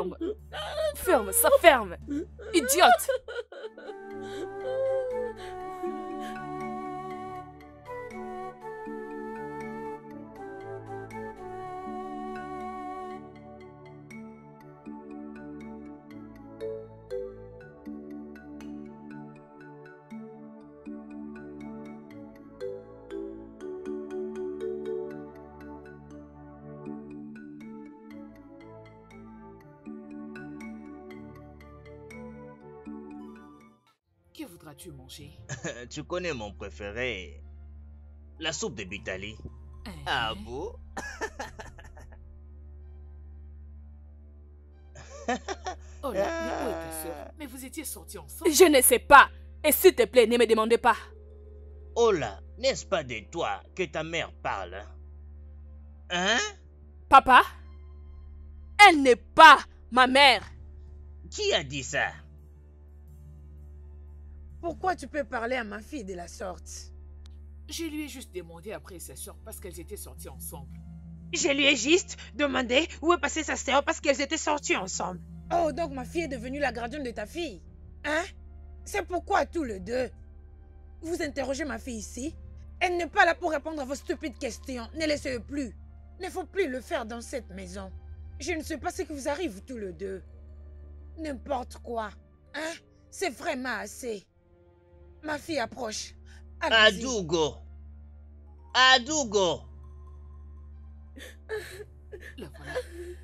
ferme. Ferme, ça ferme. Idiote. Que voudras-tu manger? Tu connais mon préféré, la soupe de Bitali. Ah bon? Oh là, mais où est ta soeur? Mais vous étiez sortis ensemble? Je ne sais pas. Et s'il te plaît, ne me demandez pas. Oh là, n'est-ce pas de toi que ta mère parle? Hein? Papa? Elle n'est pas ma mère. Qui a dit ça? Pourquoi tu peux parler à ma fille de la sorte? Je lui ai juste demandé après sa soeur parce qu'elles étaient sorties ensemble. Je lui ai juste demandé où est passée sa sœur parce qu'elles étaient sorties ensemble. Oh, donc ma fille est devenue la gardienne de ta fille? Hein? C'est pourquoi tous les deux, vous interrogez ma fille ici? Elle n'est pas là pour répondre à vos stupides questions. Ne laissez-le plus. Il ne faut plus le faire dans cette maison. Je ne sais pas ce qui vous arrive tous les deux. N'importe quoi. Hein? C'est vraiment assez. Ma fille approche. Allez-y. Adougo! Adougo! La voilà.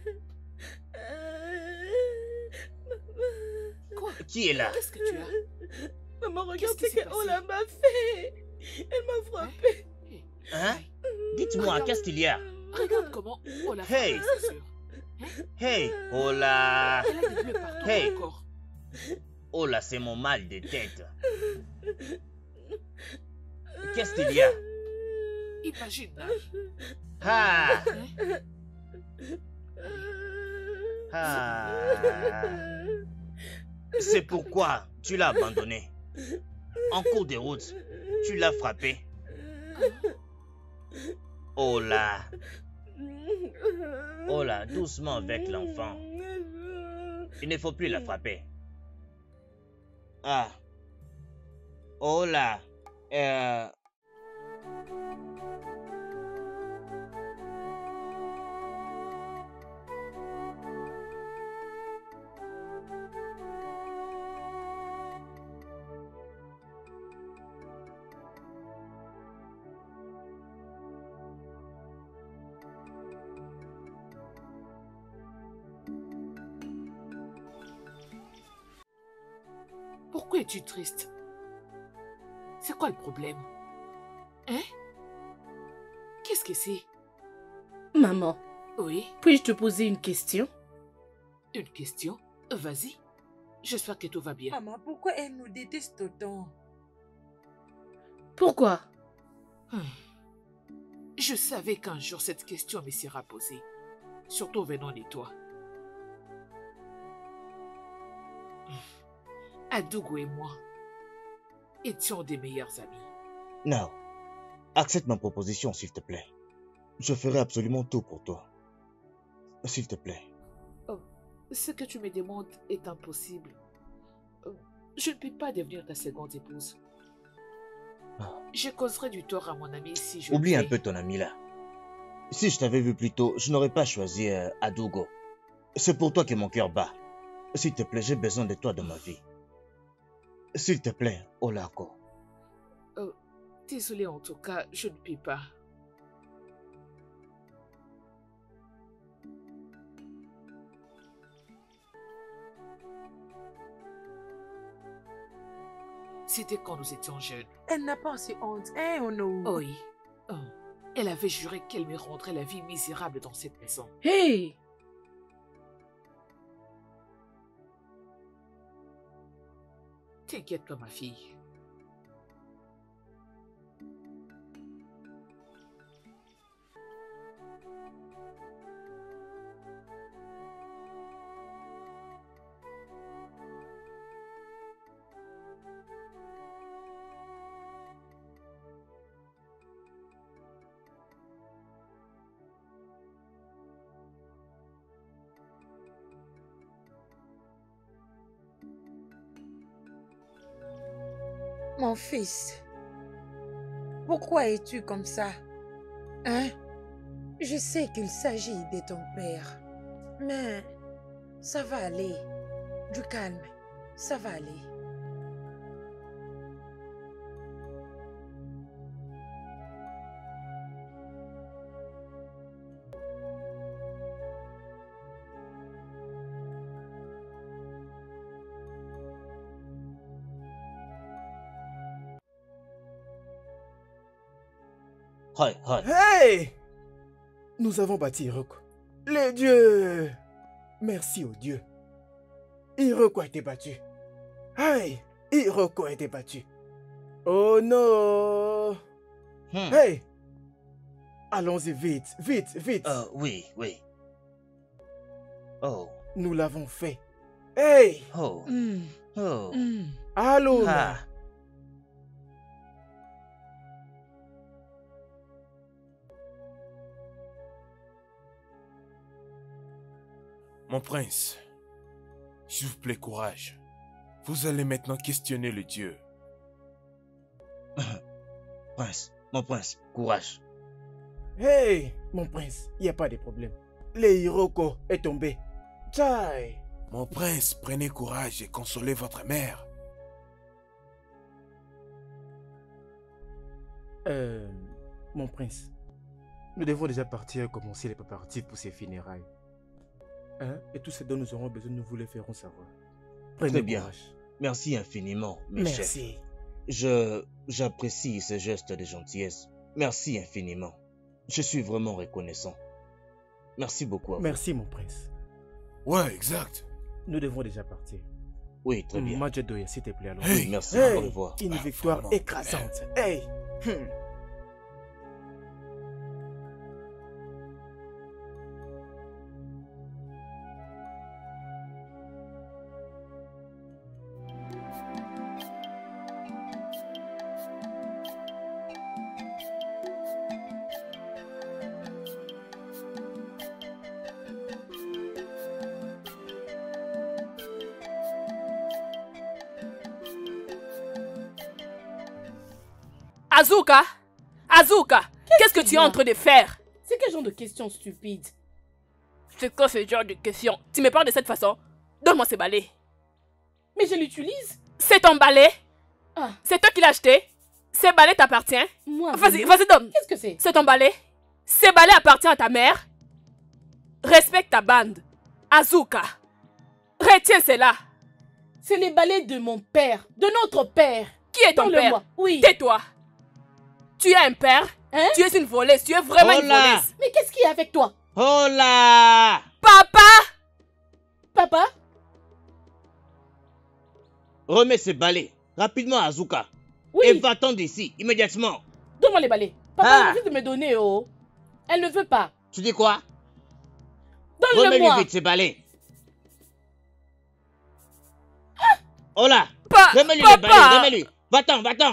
Quoi? Qui est là? Qu'est-ce que tu as? Maman, regarde Qu'est-ce ce qui s'est qu'Ola m'a fait. Elle m'a frappé. Hein? Dites-moi, qu'est-ce qu'il y a? Regarde comment on l'a Hey! frappé, c'est sûr. Hey! Oh là! Elle a des bleus partout Hey! encore. Oh là, c'est mon mal de tête. Qu'est-ce qu'il y a? Imagine, là. Ah! Hein? Ah! C'est pourquoi tu l'as abandonné. En cours de route, tu l'as frappé. Oh là! Oh là, doucement avec l'enfant. Il ne faut plus la frapper. Ah! Oh là! Pourquoi es-tu triste? C'est quoi le problème? Hein? Qu'est-ce que c'est? Maman, Oui, puis-je te poser une question? une question? Vas-y. J'espère que tout va bien. Maman, pourquoi elle nous déteste autant? Pourquoi? Je savais qu'un jour cette question me sera posée. Surtout venant de toi. Adougo et moi étions des meilleurs amis. Non. Accepte ma proposition, s'il te plaît. Je ferai absolument tout pour toi. S'il te plaît. Oh, ce que tu me demandes est impossible. Je ne peux pas devenir ta seconde épouse. Je causerai du tort à mon ami si je... Oublie un peu ton ami là. Si je t'avais vu plus tôt, je n'aurais pas choisi Adougo. C'est pour toi que mon cœur bat. S'il te plaît, j'ai besoin de toi dans ma vie. S'il te plaît, Olako. Désolée en tout cas, je ne peux pas. C'était quand nous étions jeunes. Elle n'a pas assez honte, hein, Ono? Oui. Oh. Elle avait juré qu'elle me rendrait la vie misérable dans cette maison. Hey! T'inquiète pas, ma fille. Mon fils, pourquoi es-tu comme ça? Hein? Je sais qu'il s'agit de ton père, mais ça va aller. Du calme, ça va aller. Hi, hi. Hey! Nous avons battu Hiroko. Les dieux! Merci aux dieux. Hiroko a été battu. Hey! Hiroko a été battu. Oh non! Hey! Allons-y vite, vite, vite. Oui, oui. Oh. Nous l'avons fait. Hey! Oh. Oh. Allô! Ah. Mon prince, s'il vous plaît, courage. Vous allez maintenant questionner le dieu. Prince, mon prince, courage. Hey! Mon prince, il n'y a pas de problème. Le Hiroko est tombé. Tchai! Mon prince, prenez courage et consolez votre mère. Mon prince, nous devons déjà partir et commencer les préparatifs pour ces funérailles. Hein? Et tout ce dont nous aurons besoin, nous vous le ferons savoir. Prenez Très bien. courage. Merci infiniment, mes chefs. Merci. J'apprécie ce geste de gentillesse. Merci infiniment. Je suis vraiment reconnaissant. Merci beaucoup à vous. Merci, mon prince. Ouais, exact. Nous devons déjà partir. Oui, très bien. Majedoya, s'il te plaît, alors. Hey. Oui, merci. Hey, Au revoir. une Ah, victoire vraiment. écrasante. Hey! Azuka! Azuka! Qu'est-ce que tu es en train de faire? C'est quel genre de question stupide? C'est quoi ce genre de question? Tu me parles de cette façon? Donne-moi ce balai. Mais je l'utilise. C'est ton balai? Ah, C'est toi qui l'as acheté? Ce balai t'appartient? moi. Vas-y, non. vas-y, donne. Qu'est-ce que c'est? C'est ton balai? Ce balai appartient à ta mère? Respecte ta bande. Azuka. Retiens cela. C'est les balais de mon père, de notre père. Qui est ton Donne-le père? moi. Oui. Tais-toi. Tu es un père? Hein? Tu es une voleuse. Tu es vraiment une Hola. voleuse. Mais qu'est-ce qu'il y a avec toi? Oh là! Papa! Papa? Remets ce balai rapidement à Azuka. Oui. Et va-t'en d'ici, immédiatement. Donne-moi les balais. Papa Ah. refuse de me donner, oh. Elle ne veut pas. Tu dis quoi? Donne-le-moi. Remets-lui vite ce balai. Oh là! Remets-lui le balai, Papa! remets-lui. Va-t'en, va-t'en.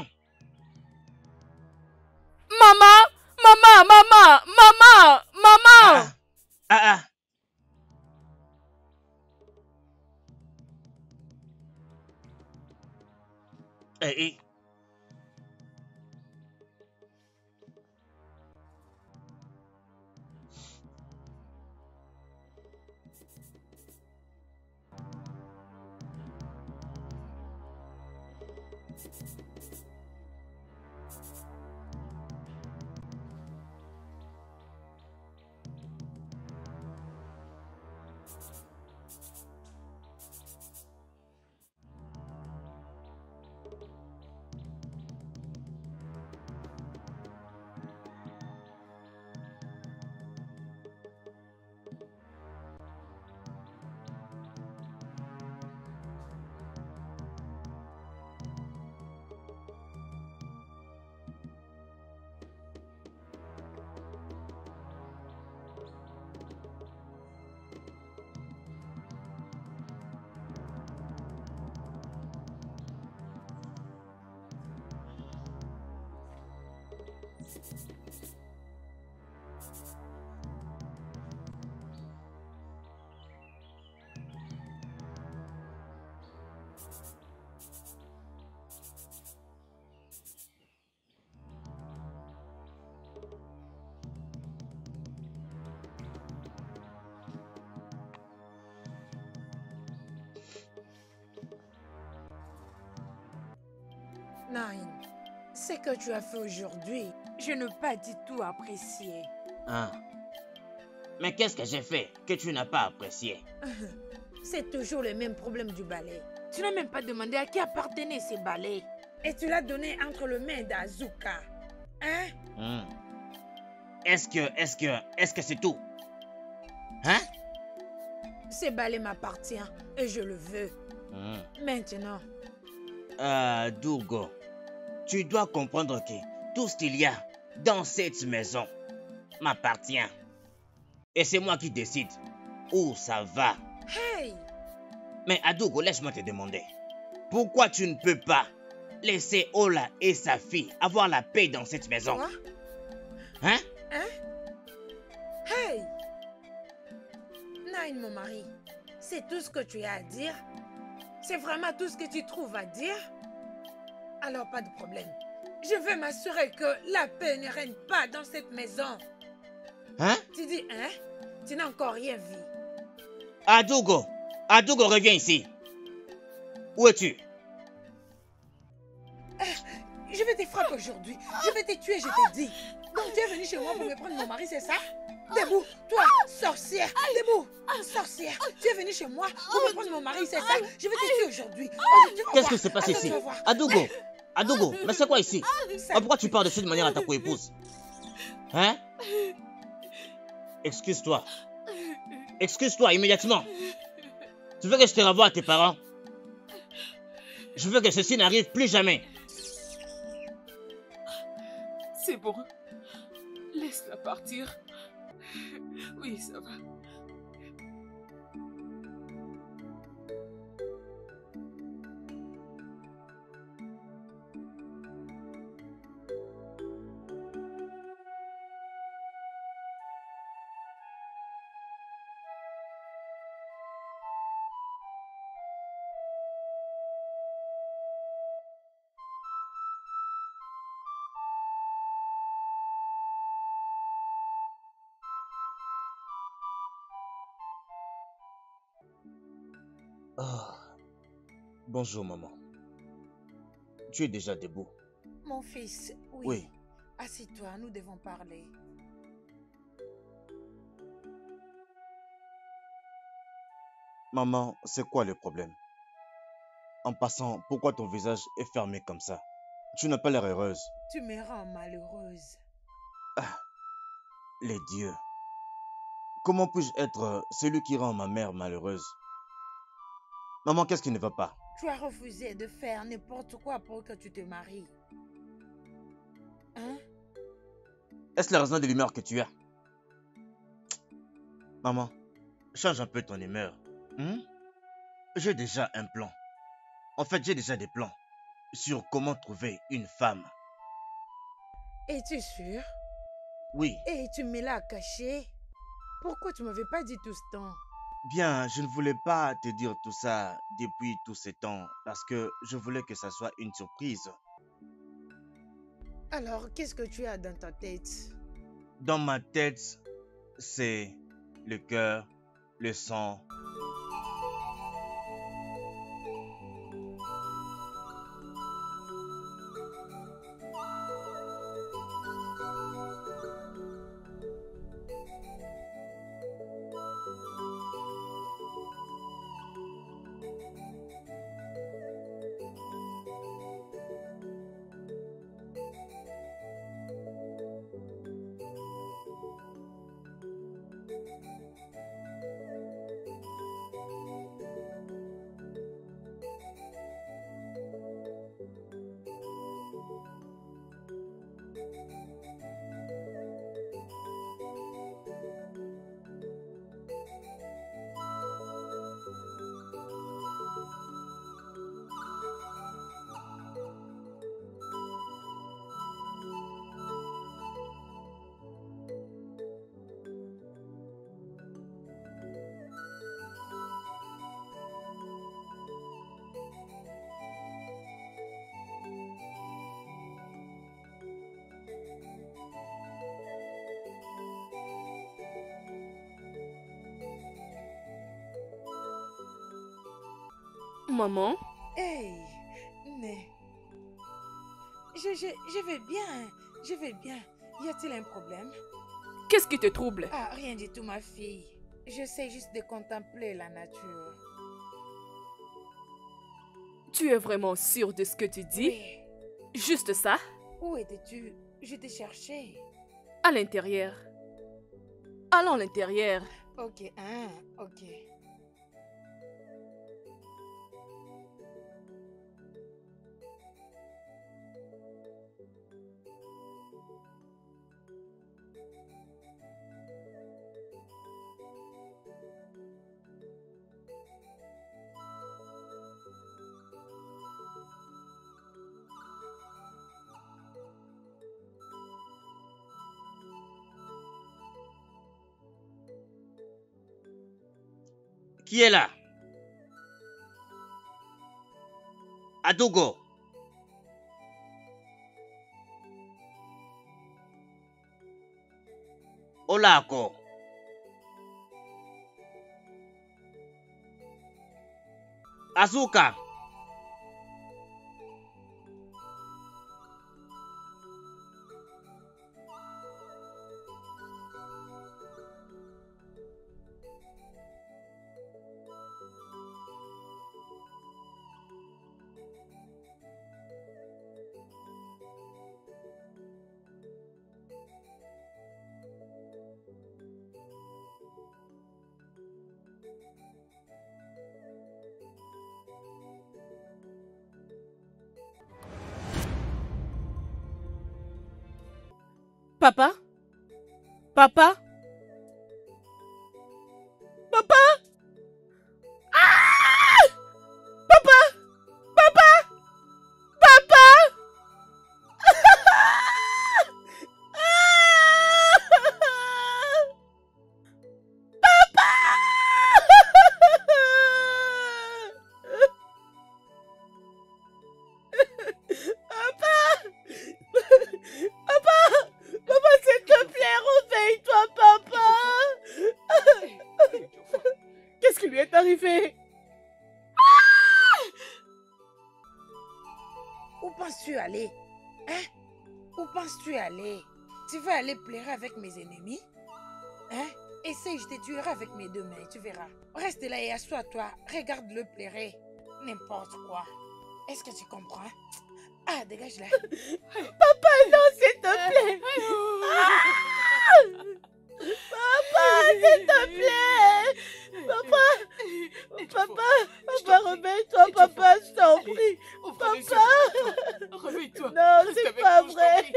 Maman! Maman! Maman! Maman! Maman! Ah, ah. Eh. Nine, ce que tu as fait aujourd'hui, je n'ai pas du tout apprécié. Hein? Mais qu'est-ce que j'ai fait que tu n'as pas apprécié? C'est toujours le même problème du balai. Tu n'as même pas demandé à qui appartenaient ces balais. Et tu l'as donné entre les mains d'Azuka. Hein? Est-ce que c'est tout? Hein? Ce balai m'appartient et je le veux. Maintenant. Dougo, tu dois comprendre que tout ce qu'il y a dans cette maison m'appartient. Et c'est moi qui décide où ça va. Hey! Mais Adougo, laisse-moi te demander. Pourquoi tu ne peux pas laisser Ola et sa fille avoir la paix dans cette maison? Quoi? Hein? Hey! Nine, mon mari, c'est tout ce que tu as à dire? C'est vraiment tout ce que tu trouves à dire? Alors, pas de problème. Je veux m'assurer que la paix ne règne pas dans cette maison. Hein? Tu dis, hein? Tu n'as encore rien vu. Adougo, reviens ici. Où es-tu? Je vais te frapper aujourd'hui. Je vais te tuer, je te dis. Donc tu es venu chez moi pour me prendre mon mari, c'est ça? Debout, toi, sorcière. Debout, sorcière. Tu es venu chez moi pour me prendre mon mari, c'est ça? Je vais te tuer aujourd'hui. Qu'est-ce qui se passe ici? Adougo, mais c'est quoi ici? Pourquoi tu parles de cette manière à ta coépouse? Hein? Excuse-toi. Excuse-toi immédiatement. Tu veux que je te renvoie à tes parents? Je veux que ceci n'arrive plus jamais. C'est bon. Laisse-la partir. Oui, ça va. Oh. Bonjour, maman. Tu es déjà debout? Mon fils, oui. Oui. Assieds-toi, nous devons parler. Maman, c'est quoi le problème? En passant, pourquoi ton visage est fermé comme ça? Tu n'as pas l'air heureuse. Tu me rends malheureuse. Ah, les dieux. Comment puis-je être celui qui rend ma mère malheureuse? Maman, qu'est-ce qui ne va pas? Tu as refusé de faire n'importe quoi pour que tu te maries. Hein? Est-ce la raison de l'humeur que tu as? Maman, change un peu ton humeur. J'ai déjà un plan. En fait, j'ai déjà des plans sur comment trouver une femme. Es-tu sûr? Oui. Et tu me l'as caché? Pourquoi tu ne m'avais pas dit tout ce temps? Bien, je ne voulais pas te dire tout ça depuis tout ce temps parce que je voulais que ça soit une surprise. Alors, qu'est-ce que tu as dans ta tête? Dans ma tête, c'est le cœur, le sang. Maman? Hey, Né. Je vais bien. Je vais bien. Y a-t-il un problème? Qu'est-ce qui te trouble? Ah, rien du tout, ma fille. J'essaie juste de contempler la nature. Tu es vraiment sûre de ce que tu dis? Oui. Juste ça? Où étais-tu? Je t'ai cherché. À l'intérieur. Allons à l'intérieur. Ok, hein, ok. Qui est là? Adogo. Olako. Azuka. Papa? Papa? Papa? Ah! Papa? Papa? Papa? Qu'est-ce qui lui est arrivé? Où penses-tu aller? Hein? Où penses-tu aller? Tu veux aller pleurer avec mes ennemis? Hein? Essaye, je te tuerai avec mes deux mains, tu verras. Reste là et assois-toi. Regarde-le pleurer. N'importe quoi. Est-ce que tu comprends? Ah, dégage-la. Papa, non, s'il te plaît. Papa, s'il te plaît. Papa, remets-toi, papa, je t'en prie. Papa. Réveille-toi. Non, c'est pas vrai.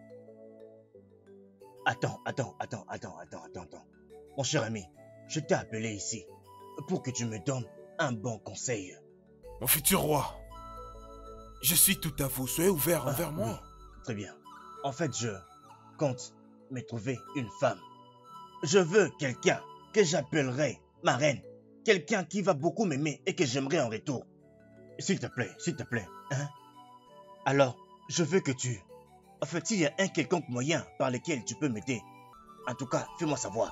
Attends. Mon cher ami, je t'ai appelé ici pour que tu me donnes un bon conseil. Mon futur roi, je suis tout à vous. Soyez ouvert envers moi. Oui, très bien. En fait, je compte me trouver une femme. Je veux quelqu'un que j'appellerai ma reine. Quelqu'un qui va beaucoup m'aimer et que j'aimerais en retour. S'il te plaît. Hein? Alors, je veux que tu... En fait, s'il y a un quelconque moyen par lequel tu peux m'aider, en tout cas, fais-moi savoir.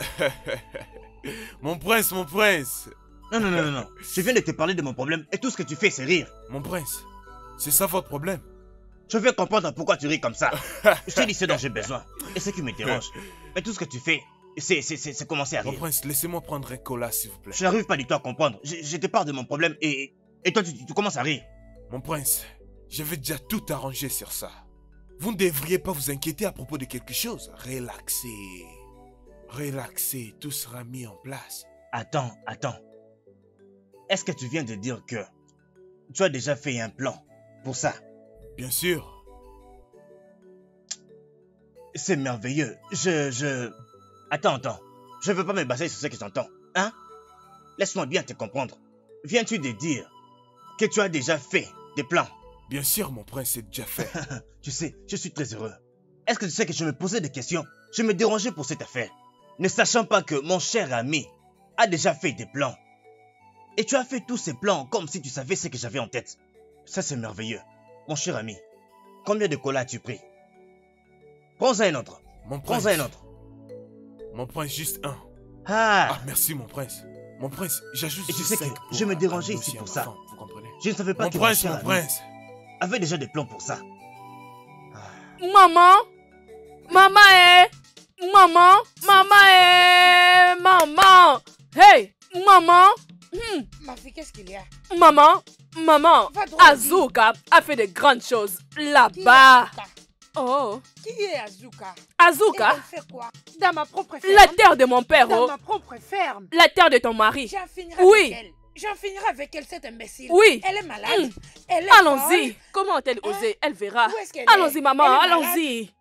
Mon prince. Non. Je viens de te parler de mon problème et tout ce que tu fais, c'est rire. Mon prince, c'est ça votre problème? Je veux comprendre pourquoi tu ris comme ça. Je te dis ce dont j'ai besoin et ce qui me dérange. Mais tout ce que tu fais, c'est commencer à rire. Mon prince, laissez-moi prendre un cola, s'il vous plaît. Je n'arrive pas du tout à comprendre. Je te parle de mon problème et toi, tu commences à rire. Mon prince, j'avais déjà tout arrangé sur ça. Vous ne devriez pas vous inquiéter à propos de quelque chose. Relaxez, tout sera mis en place. Attends. Est-ce que tu viens de dire que tu as déjà fait un plan pour ça? Bien sûr. C'est merveilleux. Attends. Je ne veux pas me baser sur ce que j'entends. Hein? Laisse-moi bien te comprendre. Viens-tu de dire que tu as déjà fait des plans? Bien sûr, mon prince, c'est déjà fait. Tu sais, je suis très heureux. Est-ce que tu sais que je me posais des questions? Je me dérangeais pour cette affaire. Ne sachant pas que mon cher ami a déjà fait des plans. Et tu as fait tous ces plans comme si tu savais ce que j'avais en tête. Ça, c'est merveilleux. Mon cher ami, combien de colas as-tu pris? Prends-en un autre. Prends-en un autre. Mon prince, juste un. Ah, merci, mon prince. Mon prince, j'ajoute et tu juste sais que 5 je me dérangeais ici pour ça. Vous comprenez? Je ne savais pas Mon que prince, mon cher mon ami prince. avait déjà des plans pour ça. Maman. Maman, Maman. Maman. Hey, maman. Ma fille, qu'est-ce qu'il y a? Maman. Va droit au Azuka a fait de grandes choses là-bas. Oh. Qui est Azuka? Azuka? Et elle fait quoi? Dans ma propre ferme? La terre de mon père. Dans ma propre ferme? La terre de ton mari. J'en finirai Oui. avec elle. J'en finirai avec elle, cette imbécile. Oui. Elle est malade. Elle est Allons-y. folle. Comment a-t-elle osé? Elle verra. Où est-ce qu'elle Allons-y, est? maman. Elle est malade. Allons-y.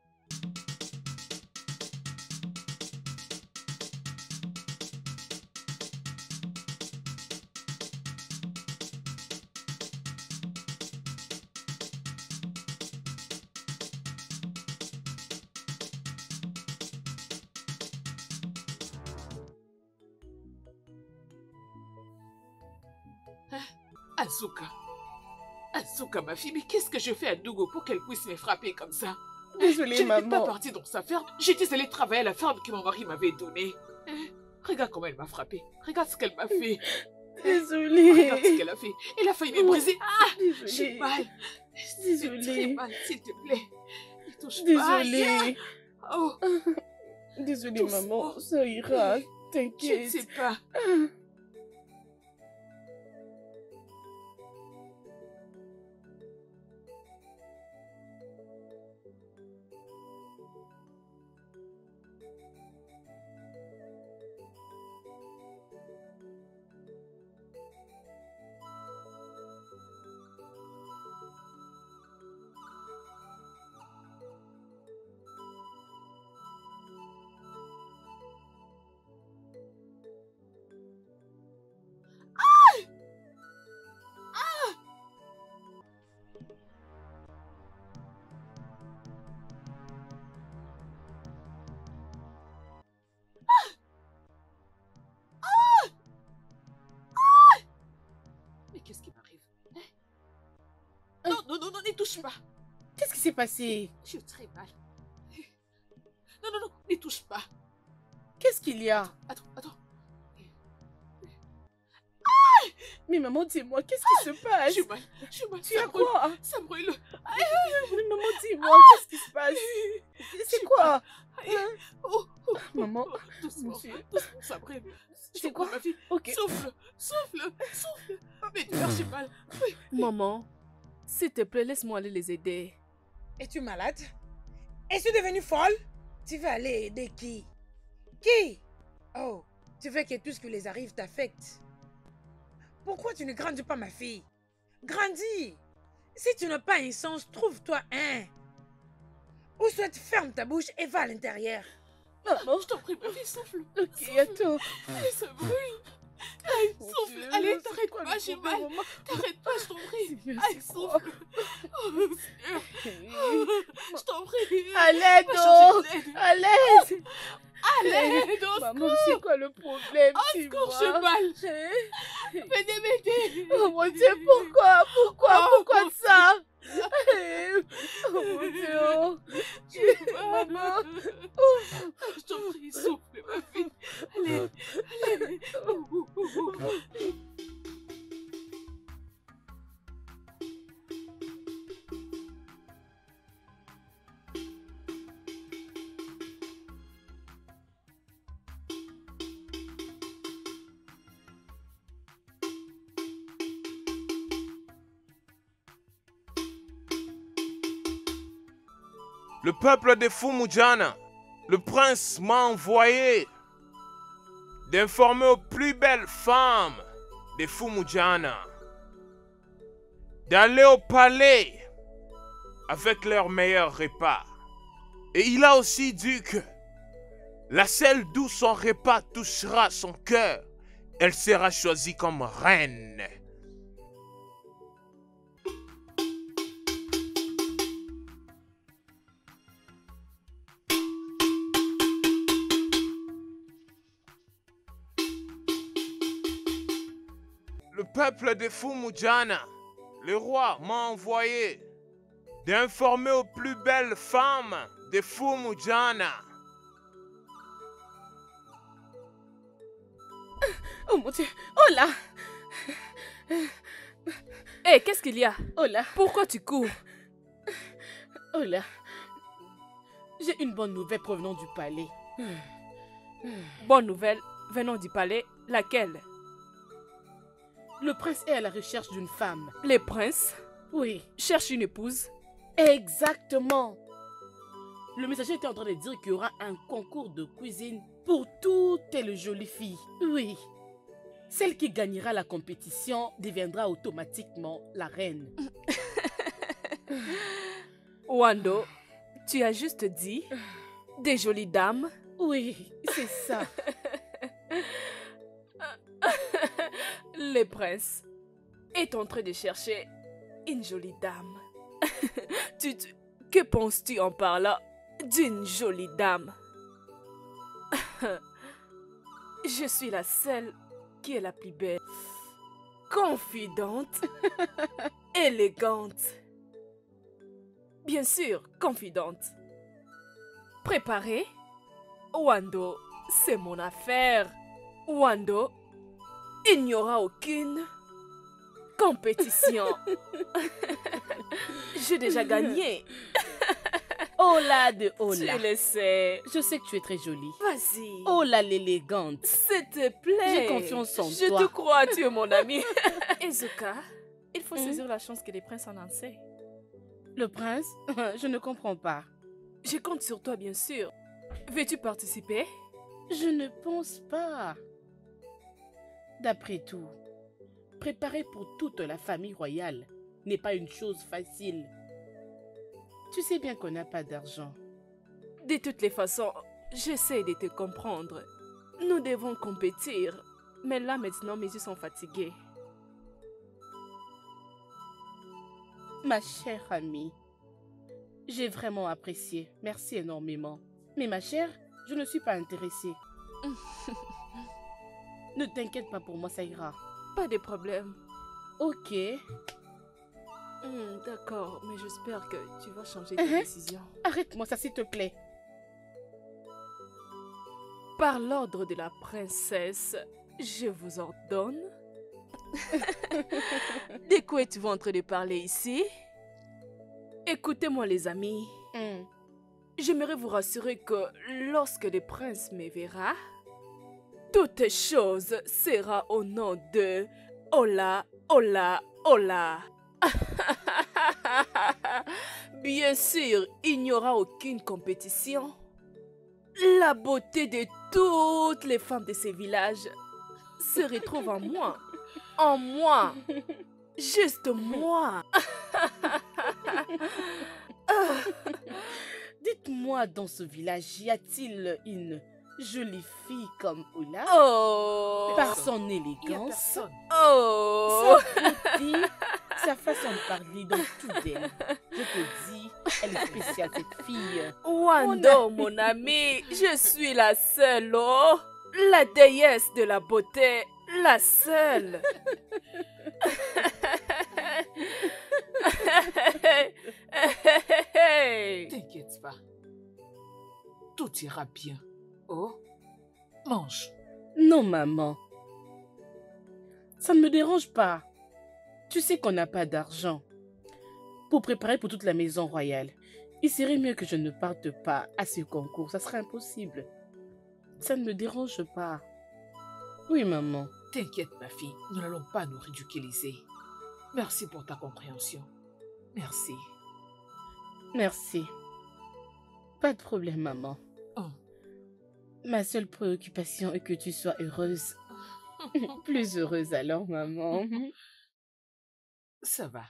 Azuka, ma fille, mais qu'est-ce que je fais à Dougo pour qu'elle puisse me frapper comme ça? Désolée, Je n'étais pas maman. partie dans sa ferme. J'étais allée travailler à la ferme que mon mari m'avait donnée. Regarde comment elle m'a frappée. Regarde ce qu'elle m'a fait. Désolée. Regarde ce qu'elle a fait. Elle a failli me briser. Ah, j'ai Désolée. mal. J'ai très Désolée. mal, s'il te plaît. Ne touche pas. Désolée. Oh, Désolée, Doucement. maman. Ça ira. je ne T'inquiète. sais pas. Mais qu'est-ce qui m'arrive? Non, non, non, non, ne touche pas. Qu'est-ce qui s'est passé? J'ai très mal. Non, non, non, ne touche pas. Qu'est-ce qu'il y a? Attends. Mais maman, dis-moi, qu'est-ce qui se passe? J'ai mal. Tu as quoi? Ça brûle. Mais maman, dis-moi, qu'est-ce qui se passe? C'est quoi? Oh, Maman, doucement, monsieur. doucement, ça brûle. C'est quoi? Ma fille. Ok. Souffle. Mais j'ai mal. Oui. Maman, s'il te plaît, laisse-moi aller les aider. Es-tu malade? Es-tu devenue folle? Tu veux aller aider qui? Qui? Oh, tu veux que tout ce qui les arrive t'affecte. Pourquoi tu ne grandis pas, ma fille? Grandis! Si tu n'as pas un sens, trouve-toi un. Ou soit ferme ta bouche et va à l'intérieur. maman. Je t'en prie, ma fille, souffle. Ok, attends. Allez, ça brûle. Allez, Mon souffle. Dieu, Allez, c'est t'arrêtes quoi pas, le j'ai problème, mal. maman? T'arrêtes pas, je t'en prie. Seigneur, Allez, c'est quoi? souffle. Oh, Seigneur. Je t'en prie. À l'aide, Va oh! chercher de l'aide. À l'aide! À l'aide, au Maman, secours. c'est quoi le problème? Secours, j'ai mal. Venez m'aider. Oh mon Dieu, pourquoi? Pourquoi Oh, ça? Oh mon Dieu! J'ai mal. Maman. Je t'en prie, souffle, ma fille. Allez. Le peuple de Fumujana, le prince m'a envoyé d'informer aux plus belles femmes de Fumujana d'aller au palais avec leurs meilleurs repas. Et il a aussi dit que la celle d'où son repas touchera son cœur, elle sera choisie comme reine. Le peuple de Fumujana, le roi m'a envoyé d'informer aux plus belles femmes de Fumujana. Oh mon Dieu! Oh là! Hé, qu'est-ce qu'il y a? Oh là! Pourquoi tu cours? Oh là! J'ai une bonne nouvelle provenant du palais. Bonne nouvelle venant du palais, laquelle? Le prince est à la recherche d'une femme. Les princes Oui, cherchent une épouse. exactement. Le messager était en train de dire qu'il y aura un concours de cuisine pour toutes les jolies filles. Oui. Celle qui gagnera la compétition deviendra automatiquement la reine. Wando, tu as juste dit des jolies dames. Oui, c'est ça. Le prince est en train de chercher une jolie dame. Que penses-tu en parlant d'une jolie dame? Je suis la seule qui est la plus belle, confidente, élégante. Bien sûr, confidente. Préparée? Wando, c'est mon affaire. Wando, il n'y aura aucune compétition. J'ai déjà gagné. Hola de Hola. Tu le sais. Je sais que tu es très jolie. Vas-y. Hola l'élégante. S'il te plaît. J'ai confiance en Je toi. te crois, tu es mon ami. Izuka, il faut saisir la chance que les princes en lancent. Le prince? Je ne comprends pas. Je compte sur toi, bien sûr. Veux-tu participer? Je ne pense pas. D'après tout, préparer pour toute la famille royale n'est pas une chose facile. Tu sais bien qu'on n'a pas d'argent. De toutes les façons, j'essaie de te comprendre. Nous devons compétir. Mais là, maintenant, mes yeux sont fatigués. Ma chère amie, j'ai vraiment apprécié. Merci énormément. Mais ma chère, je ne suis pas intéressée. Ne t'inquiète pas pour moi, ça ira. Pas de problème. Ok. D'accord, mais j'espère que tu vas changer de décision. Arrête-moi ça, s'il te plaît. Par l'ordre de la princesse, je vous ordonne. De quoi êtes-vous en train de parler ici? Écoutez-moi, les amis. J'aimerais vous rassurer que lorsque le prince me verra, toute chose sera au nom de Hola, Hola, Hola. Bien sûr, il n'y aura aucune compétition. La beauté de toutes les femmes de ces villages se retrouve en moi. En moi. Juste moi. Dites-moi, dans ce village, y a-t-il une jolie fille comme Ola? Oh. Par son Il n'y a élégance, personne. Oh. sa beauté, sa façon de parler, dans tout d'elle. Je te dis, elle est spéciale, cette fille. Wando, mon ami, je suis la seule, oh. La déesse de la beauté, la seule. T'inquiète pas. Tout ira bien. Oh, mange. Non, maman. Ça ne me dérange pas. Tu sais qu'on n'a pas d'argent. Pour préparer pour toute la maison royale, il serait mieux que je ne parte pas à ce concours. Ça serait impossible. Ça ne me dérange pas. Oui, maman. T'inquiète, ma fille. Nous n'allons pas nous ridiculiser. Merci pour ta compréhension. Merci. Merci. Pas de problème, maman. Oh. Ma seule préoccupation est que tu sois heureuse. Plus heureuse alors, maman. Ça va.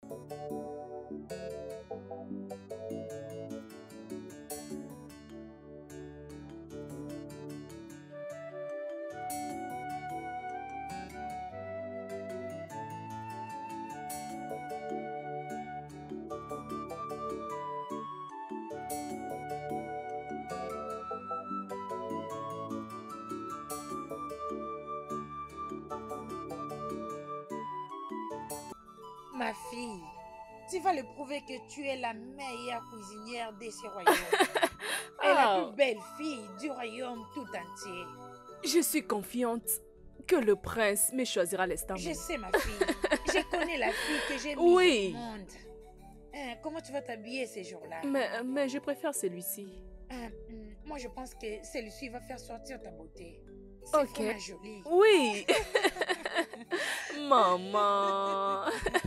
Ma fille, tu vas le prouver que tu es la meilleure cuisinière de ce royaume. Et la plus belle fille du royaume tout entier. Je suis confiante que le prince me choisira l'instant Je même. sais, ma fille. Je connais la fille que j'ai mise Oui. au monde. comment tu vas t'habiller ces jours-là? Mais je préfère celui-ci. Moi, je pense que celui-ci va faire sortir ta beauté. C'est vraiment joli. Oui. Maman.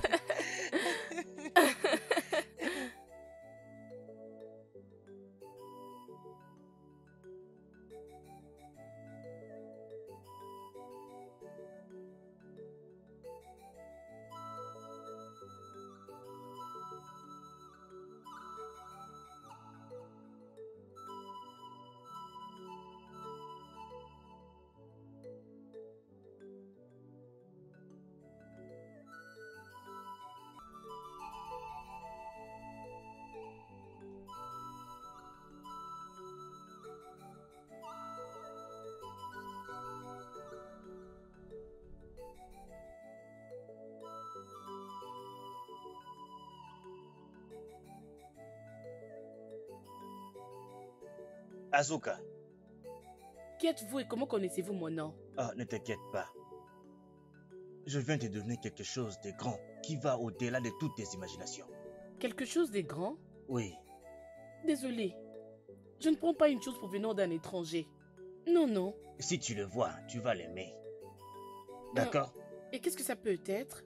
Asuka. Qui êtes-vous et comment connaissez-vous mon nom? Ah, ne t'inquiète pas. Je viens de devenir quelque chose de grand qui va au-delà de toutes tes imaginations. Quelque chose de grand? Oui. Désolé. Je ne prends pas une chose provenant d'un étranger. Non, non. Si tu le vois, tu vas l'aimer. D'accord? Et qu'est-ce que ça peut être?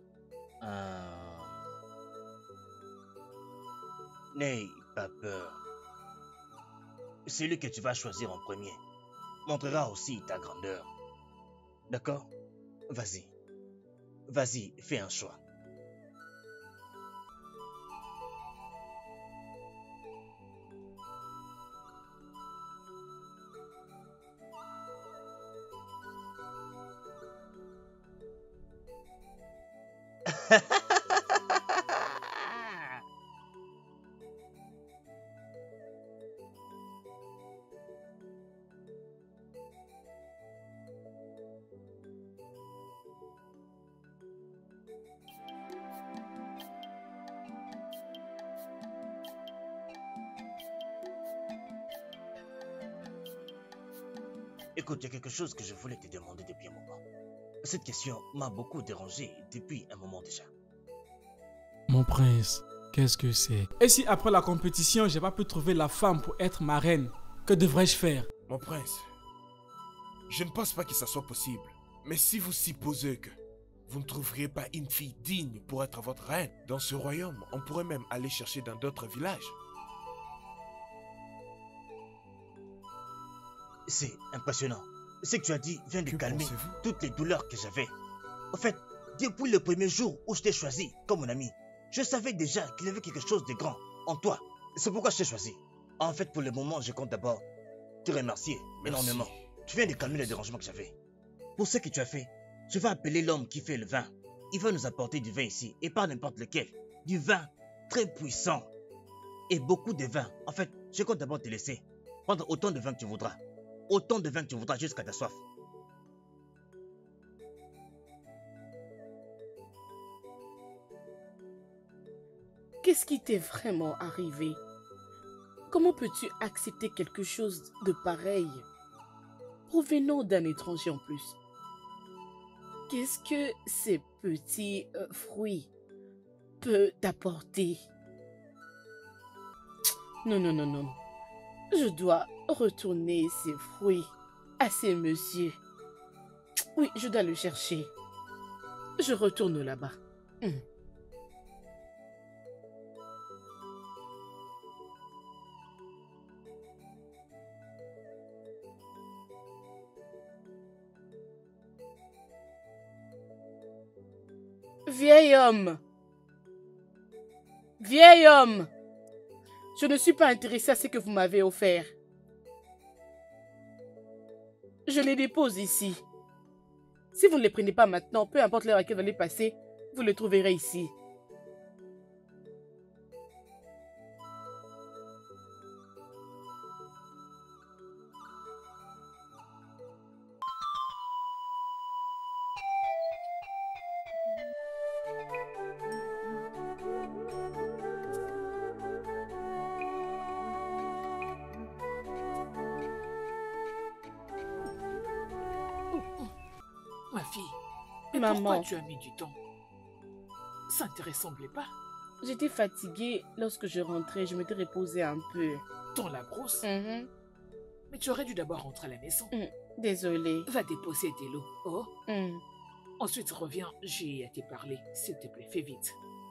N'aie pas peur. Celui que tu vas choisir en premier montrera aussi ta grandeur. D'accord? Vas-y. Vas-y, fais un choix. Écoute, il y a quelque chose que je voulais te demander depuis un moment. Cette question m'a beaucoup dérangé depuis un moment déjà. Mon prince, qu'est-ce que c'est? Et si après la compétition, j'ai pas pu trouver la femme pour être ma reine, que devrais-je faire? Mon prince, je ne pense pas que ça soit possible. Mais si vous supposez que vous ne trouveriez pas une fille digne pour être votre reine, dans ce royaume, on pourrait même aller chercher dans d'autres villages. C'est impressionnant. Ce que tu as dit vient de calmer toutes les douleurs que j'avais. En fait, depuis le premier jour où je t'ai choisi comme mon ami, je savais déjà qu'il y avait quelque chose de grand en toi. C'est pourquoi je t'ai choisi. En fait, pour le moment, je compte d'abord te remercier énormément. Tu viens de calmer le dérangement que j'avais. Pour ce que tu as fait, je vais appeler l'homme qui fait le vin. Il va nous apporter du vin ici, et pas n'importe lequel. Du vin très puissant. Et beaucoup de vin. En fait, je compte d'abord te laisser prendre autant de vin que tu voudras. Autant de vin que tu voudras jusqu'à ta soif. Qu'est-ce qui t'est vraiment arrivé? Comment peux-tu accepter quelque chose de pareil, provenant d'un étranger en plus? Qu'est-ce que ces petits fruits peuvent t'apporter? Non, non, non, non. Je dois retourner ces fruits à ces messieurs. Oui, je dois le chercher. Je retourne là-bas. Vieil homme! Vieil homme! Je ne suis pas intéressée à ce que vous m'avez offert. Je les dépose ici. Si vous ne les prenez pas maintenant, peu importe l'heure à laquelle vous allez passer, vous les trouverez ici. Ma fille, Maman. pourquoi tu as mis du temps? Ça ne te ressemblait pas. J'étais fatiguée. Lorsque je rentrais, je m'étais reposée un peu. Dans la brousse? Mhm. Mais tu aurais dû d'abord rentrer à la maison. Désolée. Va déposer tes lots. Oh. Mm. Ensuite, reviens. J'ai à te parler. S'il te plaît, fais vite.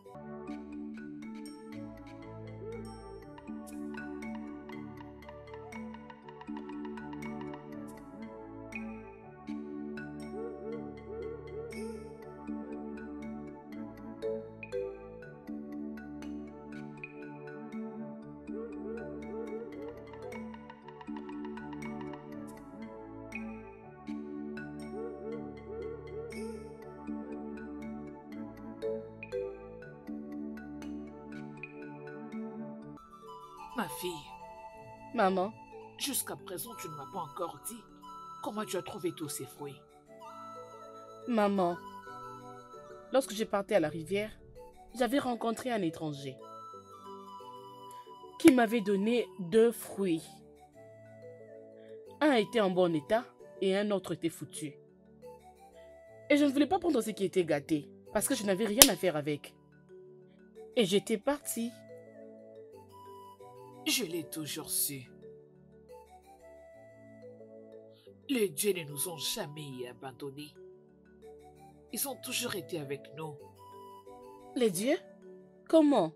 Ma fille, Maman, jusqu'à présent, tu ne m'as pas encore dit comment tu as trouvé tous ces fruits. maman, lorsque je partais à la rivière, j'avais rencontré un étranger qui m'avait donné 2 fruits. Un était en bon état et un autre était foutu. Et je ne voulais pas prendre ce qui était gâté parce que je n'avais rien à faire avec. Et j'étais partie. Je l'ai toujours su. Les dieux ne nous ont jamais abandonnés. Ils ont toujours été avec nous. Les dieux? Comment?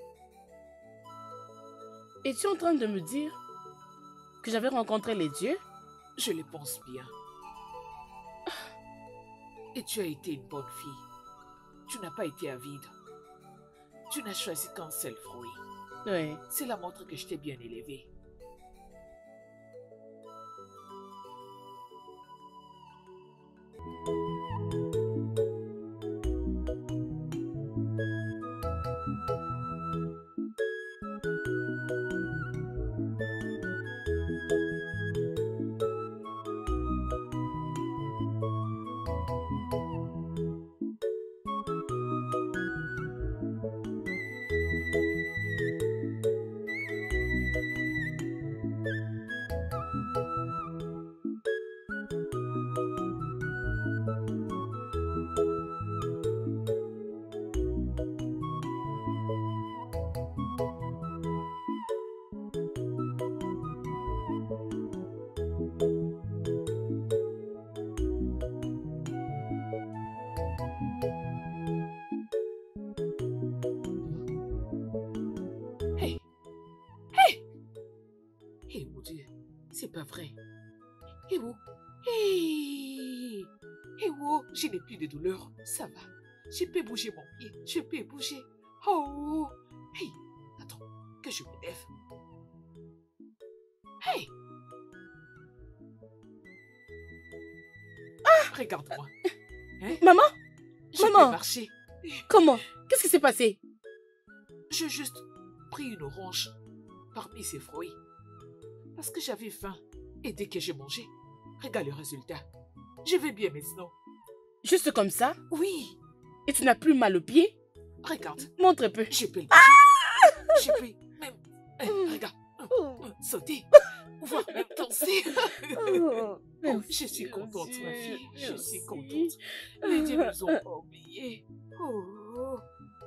Es-tu en train de me dire que j'avais rencontré les dieux? Je le pense bien. Et tu as été une bonne fille. Tu n'as pas été avide. Tu n'as choisi qu'un seul fruit. Oui. Cela montre que je t'ai bien élevée. Eh mon Dieu, c'est pas vrai. Eh oh, je n'ai plus de douleur. Ça va. Je peux bouger mon pied. Je peux bouger. Oh, hey, attends, que je me lève. Hey. Ah, regarde-moi. Hein? Maman? Je Maman? peux marcher. Comment? Qu'est-ce qui s'est passé? J'ai juste pris une orange parmi ces fruits. Parce que j'avais faim. Et dès que j'ai mangé, regarde le résultat. Je vais bien maintenant. Juste comme ça? Oui. Et tu n'as plus mal au pied? Regarde. Montre un peu. Je peux le bouger. Je peux même... regarde. Sauter. Voire même danser. Oh, je suis contente, ma fille. Je suis contente. Les dieux nous ont pas oubliés. Oh.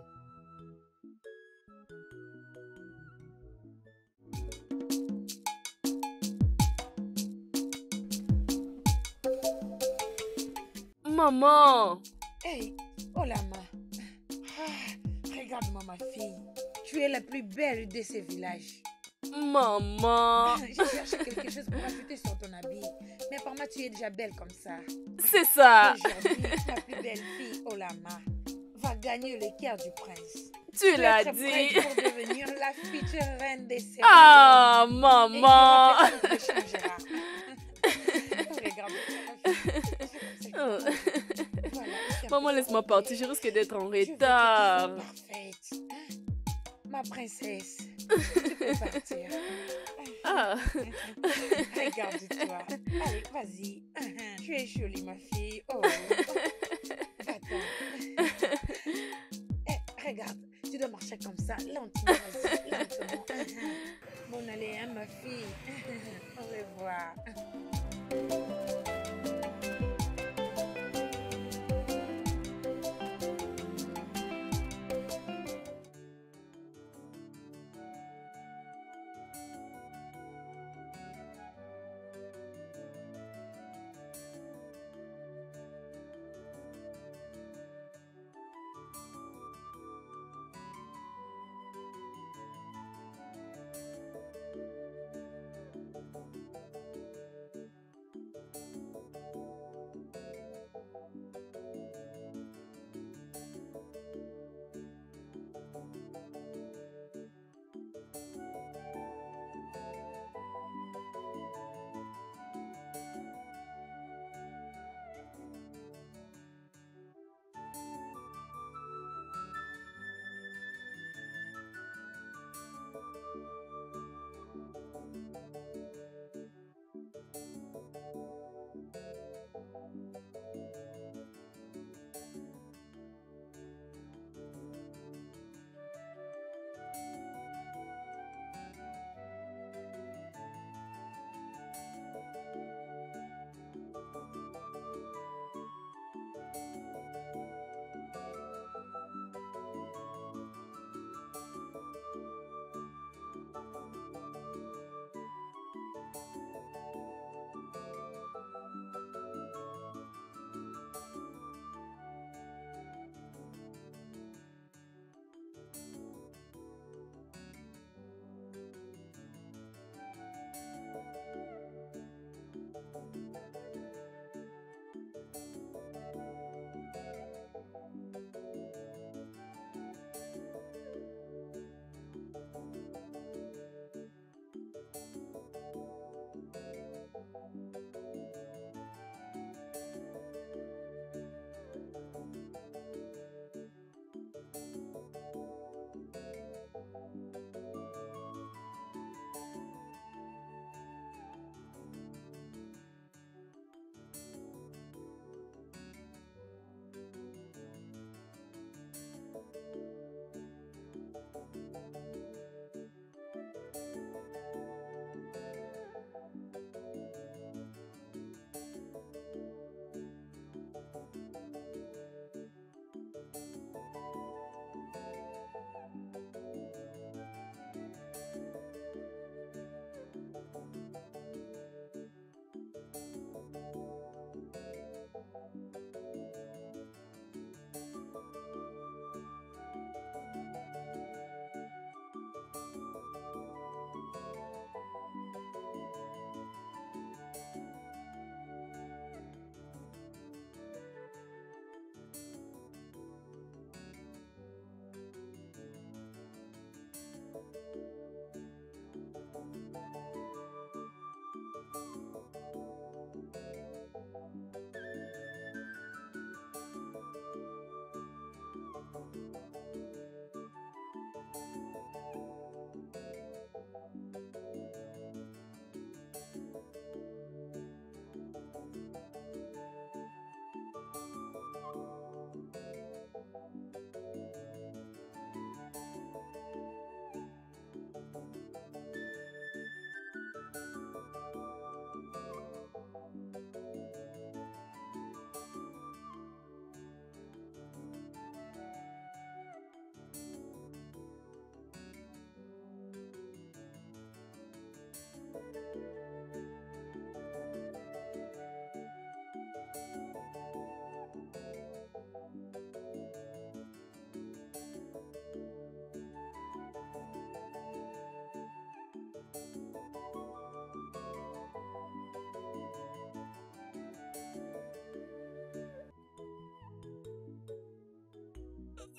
Maman! Hey, oh la main. Regarde-moi ma fille. Tu es la plus belle de ce village. Maman! J'ai cherché quelque chose pour ajouter sur ton habit. Mais apparemment, tu es déjà belle comme ça. C'est ça! Aujourd'hui, ma plus belle fille, Olama, va gagner le cœur du prince. Tu l'as être dit! prête pour devenir la future reine des Sérères. Ah, Et maman! il y aura quelque chose qui changera. Regarde. Oh. Voilà, Maman, laisse-moi partir, je risque d'être en je veux que tu sois retard. parfaite. Ma princesse, tu peux partir. Ah. Regarde-toi. Allez, vas-y. Tu es jolie, ma fille. Oh. Attends. Regarde, tu dois marcher comme ça, lentement, vas-y, lentement. Bon, allez, hein, ma fille. Au revoir.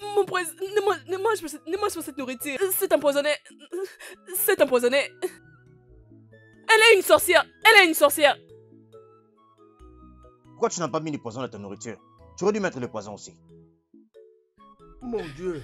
Mon prince, ne mange pas cette nourriture. C'est empoisonné. C'est empoisonné. Elle est une sorcière. Elle est une sorcière. Pourquoi tu n'as pas mis du poison dans ta nourriture? Tu aurais dû mettre le poison aussi. Mon Dieu.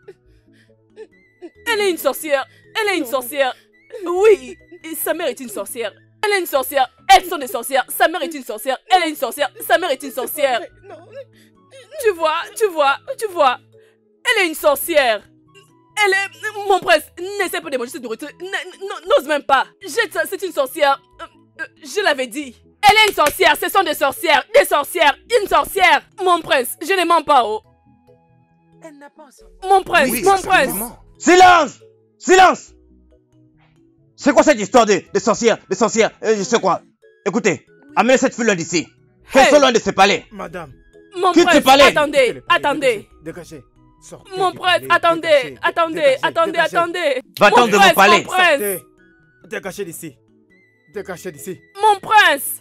Elle est une sorcière. Elle est une sorcière. Oui, sa mère est une sorcière. Elle est une sorcière. Elles sont des sorcières. Sa mère est une sorcière. Elle est une sorcière. Sa mère est une sorcière. Tu vois. Elle est une sorcière. Elle est... Mon prince, n'essaie pas de manger cette nourriture. N'ose même pas. Jette ça, c'est une sorcière. Je l'avais dit. Elle est une sorcière. Ce sont des sorcières. Des sorcières. Une sorcière. Mon prince, je ne mens pas, oh. Elle n'a pas ensemble. Mon prince, Oui, mon absolument. prince. Silence! Silence! C'est quoi cette histoire de sorcières? De sorcières? Je sais quoi? Écoutez, amenez cette fille-là d'ici. Qu'elle soit loin de ce palais. Madame. Mon Quitte prince, le palais. attendez, attendez. Dégagez. Sortez Mon du prince, palais. attendez, Dégagez. attendez, Dégagez. attendez, Dégagez. attendez. Va-t'en de mon palais. Mon prince, Sortez. Dégagez d'ici. Dégagez d'ici. mon prince.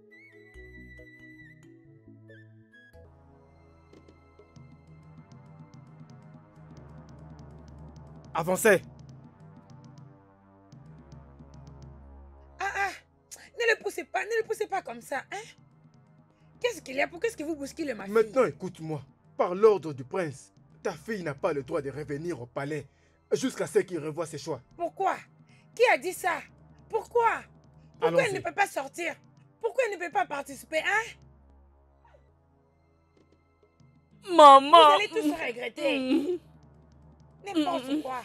Avancez. Ne le poussez pas comme ça, hein? Qu'est-ce qu'il y a? Pourquoi est-ce que vous bousculez ma fille? Maintenant, écoute-moi. Par l'ordre du prince, ta fille n'a pas le droit de revenir au palais jusqu'à ce qu'il revoie ses choix. Pourquoi? Qui a dit ça? Pourquoi? Pourquoi elle ne peut pas sortir? Pourquoi elle ne peut pas participer, hein? Maman. Vous allez tous regretter. N'importe quoi.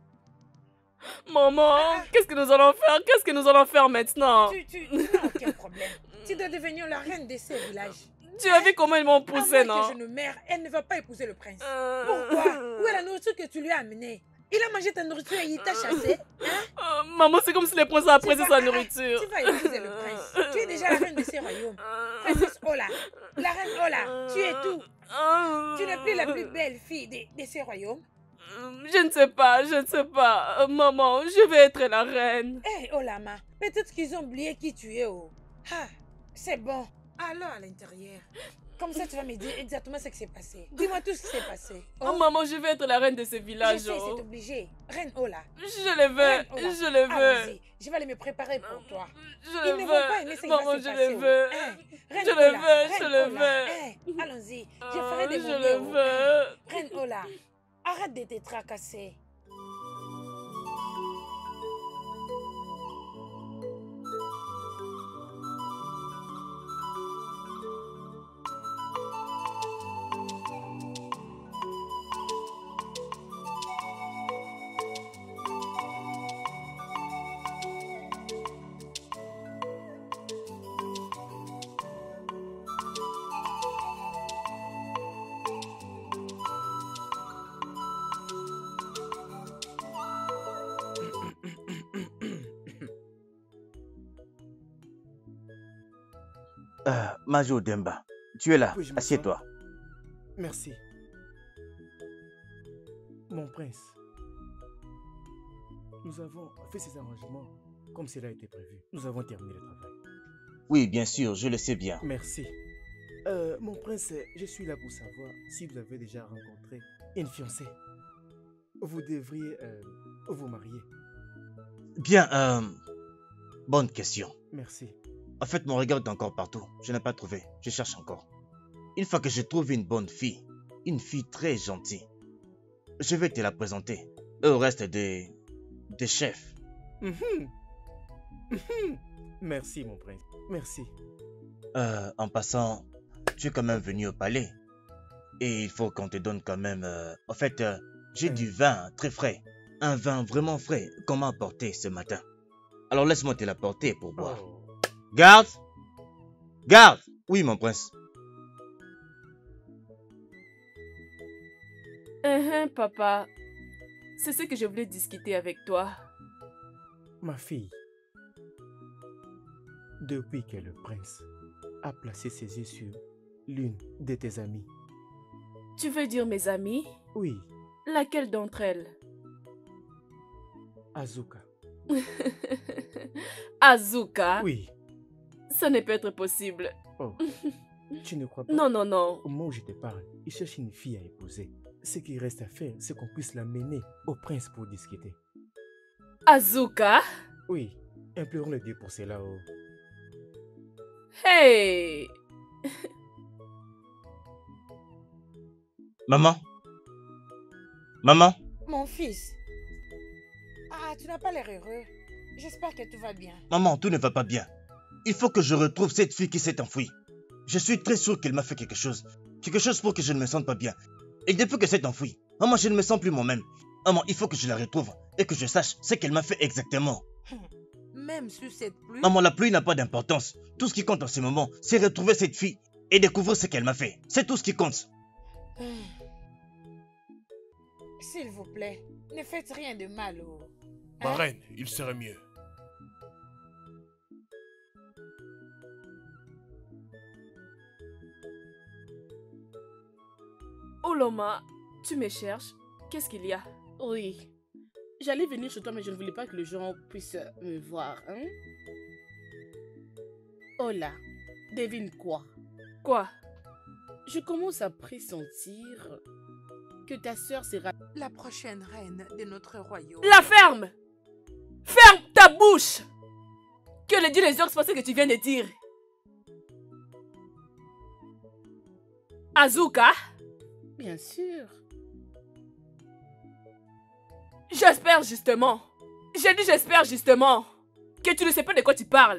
Maman, qu'est-ce que nous allons faire? Qu'est-ce que nous allons faire maintenant? Tu n'as aucun problème. Tu dois devenir la reine de ce village. Tu as vu comment ils m'ont poussé, À non? moins que je ne mère, elle ne va pas épouser le prince. Pourquoi? Où est la nourriture que tu lui as amenée? Il a mangé ta nourriture et il t'a chassé, hein? Maman, c'est comme si le prince a apprécié sa nourriture. Tu vas épouser le prince. Tu es déjà la reine de ces royaumes. Princesse Ola, la reine Ola, tu es tout. Tu n'es plus la plus belle fille de ces royaumes. Je ne sais pas. Maman, je vais être la reine. Hé, Olama, peut-être qu'ils ont oublié qui tu es, oh. Ah, c'est bon. Allons à l'intérieur. Comme ça, tu vas me dire exactement ce qui s'est passé. Dis-moi tout ce qui s'est passé. Oh, maman, je vais être la reine de ce village. Je sais, c'est obligé. Reine Ola. Je le veux. Je le veux. Allons-y, je vais aller me préparer pour toi. Je Ils le ne vont pas aimer veux. ce qui va Maman, se je passer. le veux. Reine Je Ola, le veux. Je Reine le Ola. veux. Allons-y, je ferai des Je moments. le veux. Reine Ola, arrête de te tracasser. Majo Demba, tu es là. Oui, je m'assois. Assieds-toi. Merci. Mon prince, nous avons fait ces arrangements comme cela a été prévu. Nous avons terminé le travail. Oui, bien sûr, je le sais bien. Merci. Mon prince, je suis là pour savoir si vous avez déjà rencontré une fiancée. Vous devriez vous marier. Bien, bonne question. Merci. En fait, mon regard est encore partout. Je n'ai pas trouvé. Je cherche encore. Une fois que je trouve une bonne fille, une fille très gentille, je vais te la présenter. Et au reste des chefs. Merci, mon prince. Merci. En passant, tu es quand même venu au palais. Et il faut qu'on te donne quand même... En fait, j'ai du vin très frais. Un vin vraiment frais qu'on m'a apporté ce matin. Alors laisse-moi te l'apporter pour boire. Oh. Garde! Garde! Oui, mon prince. Papa, c'est ce que je voulais discuter avec toi. Ma fille, depuis que le prince a placé ses yeux sur l'une de tes amies. Tu veux dire mes amis? Oui, Laquelle d'entre elles? Azuka. Azuka? Oui. Ça ne peut être possible. Oh, tu ne crois pas? Non. Au moment où je te parle, il cherche une fille à épouser. Ce qui reste à faire, c'est qu'on puisse l'amener au prince pour discuter. Azuka? Oui, implorons le Dieu pour cela. Oh. Hey! Maman? Maman? Mon fils. Ah, tu n'as pas l'air heureux. J'espère que tout va bien. Maman, tout ne va pas bien. Il faut que je retrouve cette fille qui s'est enfuie. Je suis très sûr qu'elle m'a fait quelque chose. Quelque chose pour que je ne me sente pas bien. Et depuis que s'est enfuie, maman, je ne me sens plus moi-même. Maman, il faut que je la retrouve et que je sache ce qu'elle m'a fait exactement. Même sur cette pluie. Maman, la pluie n'a pas d'importance. Tout ce qui compte en ce moment, c'est retrouver cette fille et découvrir ce qu'elle m'a fait. C'est tout ce qui compte. S'il vous plaît, ne faites rien de mal. Oh. Ma reine, il serait mieux. Oloma, tu me cherches? Qu'est-ce qu'il y a? Oui. J'allais venir chez toi, mais je ne voulais pas que les gens puissent me voir. Hein? Oh là, devine quoi? Quoi? Je commence à pressentir que ta sœur sera La prochaine reine de notre royaume. La ferme! Ferme ta bouche! Que le Dieu les orques pensent que tu viens de dire. Azuka? Bien sûr. J'espère justement. J'ai dit j'espère justement que tu ne sais pas de quoi tu parles.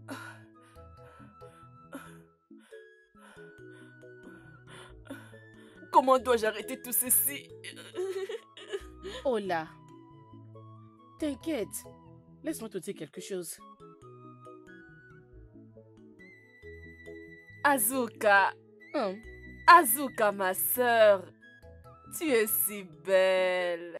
Comment dois-je arrêter tout ceci? Oh là. T'inquiète. Laisse-moi te dire quelque chose. Azuka. Hein? Azuka, ma sœur. Tu es si belle.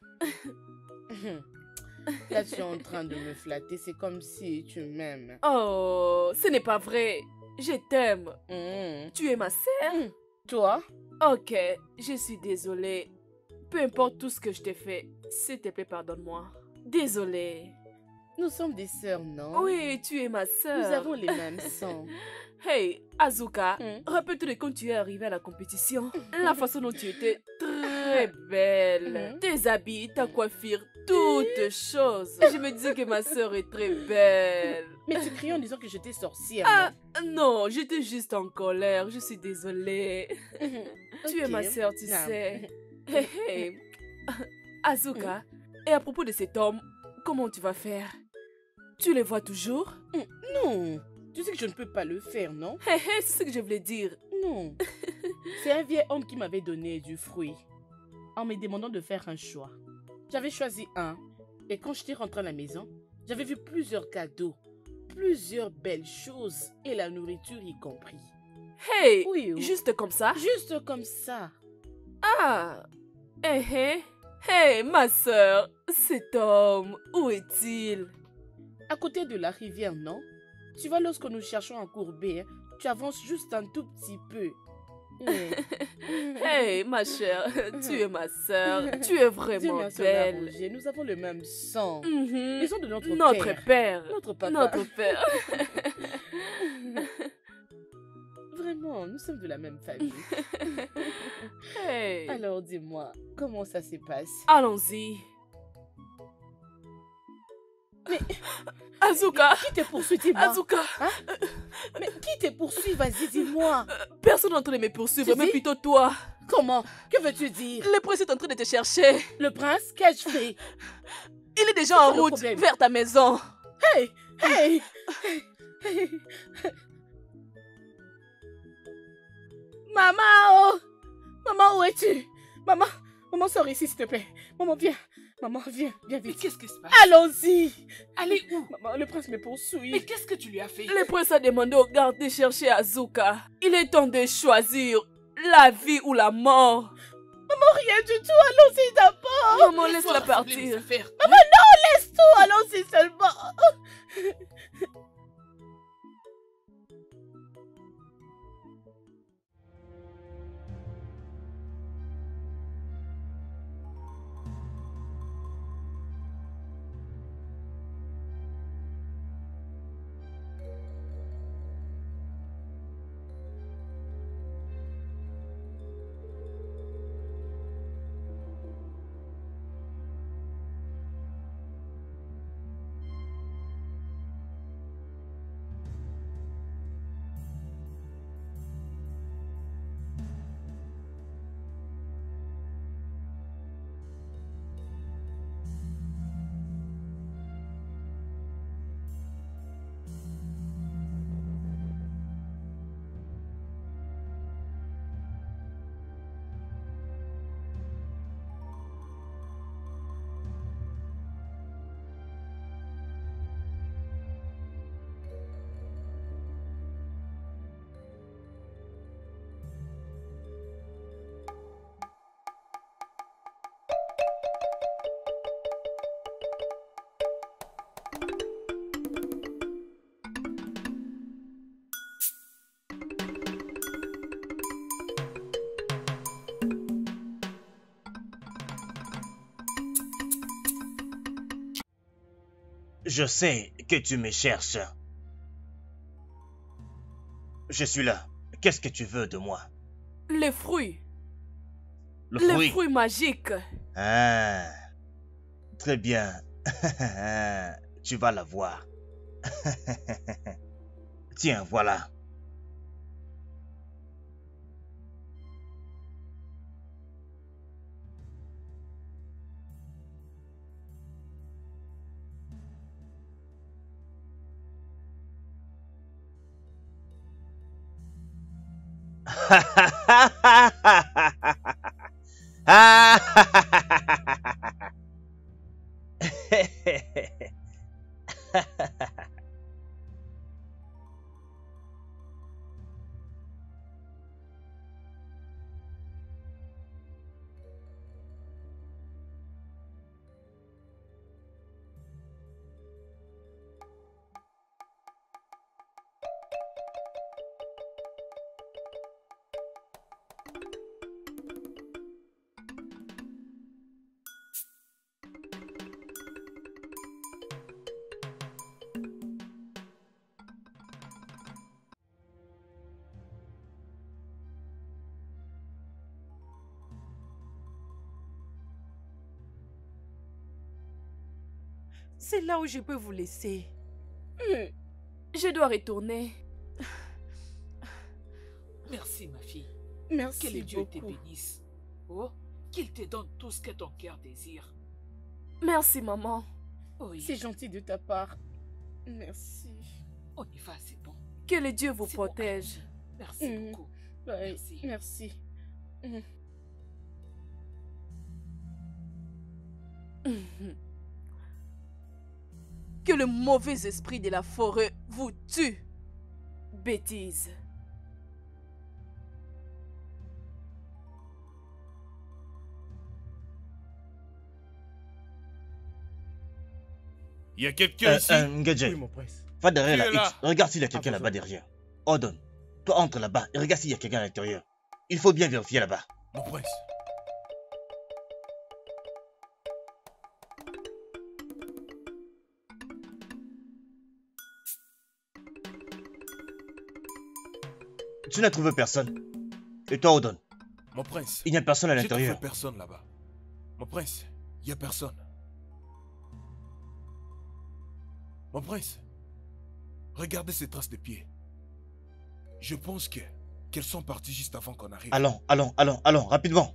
Là, tu es en train de me flatter. C'est comme si tu m'aimes. Oh, ce n'est pas vrai. Je t'aime. Mmh. Tu es ma sœur. Toi? Ok, je suis désolée. Peu importe tout ce que je t'ai fait, s'il te plaît, pardonne-moi. Désolée. Nous sommes des sœurs, non? Oui, tu es ma sœur. Nous avons les mêmes sangs. Hey, Azuka, Hmm. rappelle-toi de quand tu es arrivée à la compétition. La façon dont tu étais très belle. Hmm. Tes habits, ta coiffure, toutes choses. Je me disais que ma sœur est très belle. Mais tu criais en disant que j'étais sorcière. Ah, non, j'étais juste en colère. Je suis désolée. non? Tu es Ok. ma sœur, tu Ah. sais. Hey, hey. Azuka, et à propos de cet homme, comment tu vas faire? Tu les vois toujours? Non. Tu sais que je ne peux pas le faire, non? Hey, hey, c'est ce que je voulais dire. Non. C'est un vieil homme qui m'avait donné du fruit en me demandant de faire un choix. J'avais choisi un. Et quand j'étais rentrée à la maison, j'avais vu plusieurs cadeaux, plusieurs belles choses et la nourriture y compris. Hey, Oui, oui. juste comme ça? Juste comme ça. Ah, hey, hey, hey, ma sœur, cet homme, où est-il? À côté de la rivière, non? Tu vois, lorsque nous cherchons à courber, hein, tu avances juste un tout petit peu. Hey, ma chère, tu es ma sœur, tu es vraiment Dis-moi cela, belle. Roger, nous avons le même sang. Mhm. Ils sont de notre Notre père. Notre papa. Notre père. Vraiment, nous sommes de la même famille. Hey. Alors dis-moi, comment ça se passe? Allons-y. Mais Azuka, qui te poursuit, dis-moi? Azuka, Hein? Mais qui te poursuit? Vas-y, dis-moi. personne n'est en train de me poursuivre, Tu mais dis? plutôt toi. Comment? Que veux-tu dire? Le prince est en train de te chercher. Le prince, qu'ai-je fait? Il est déjà C'est en quoi le route problème? vers ta maison. Hey! Hey! Hey! Maman! Oh! Maman, où es-tu? Maman, sors ici, s'il te plaît. Maman, viens. Maman, viens Mais vite. qu'est-ce qui se passe? Allons-y! Allez où? Maman, le prince me poursuit. Mais qu'est-ce que tu lui as fait? Le prince a demandé au garde de chercher Azuka. Il est temps de choisir la vie ou la mort. Rien du tout, allons-y d'abord! Maman, laisse-la Faut rassembler les partir. affaires. Laisse tout, allons-y seulement! Je sais que tu me cherches. Je suis là. Qu'est-ce que tu veux de moi? Les fruits. Le Les fruit. fruits magiques. Ah, très bien. Tu vas la voir. Tiens, voilà. C'est là où je peux vous laisser. Je dois retourner. Merci, ma fille. Merci Que le Dieu te beaucoup. bénisse. Oh, qu'il te donne tout ce que ton cœur désire. Merci, maman. Oui, C'est gentil de ta part. Merci. on y va, c'est bon. Que le Dieu vous C'est bon. protège. Merci Mm. beaucoup. Ouais, Merci. merci. Que le mauvais esprit de la forêt vous tue. Bêtise. Il y a quelqu'un ici? Ngadje, Oui, mon prince. va derrière Qui est la là? X. Regarde s'il y a quelqu'un Ah, là-bas bonjour. derrière. Ordonne. Toi, entre là-bas et regarde s'il y a quelqu'un à l'intérieur. Il faut bien vérifier là-bas. Mon prince. Tu n'as trouvé personne. Et toi, Odon, Mon prince. il n'y a personne à J'ai trouvé l'intérieur. personne là-bas. Mon prince, il n'y a personne. Mon prince, regardez ces traces de pieds. Je pense qu'elles sont parties juste avant qu'on arrive. Allons, allons, allons, allons, rapidement.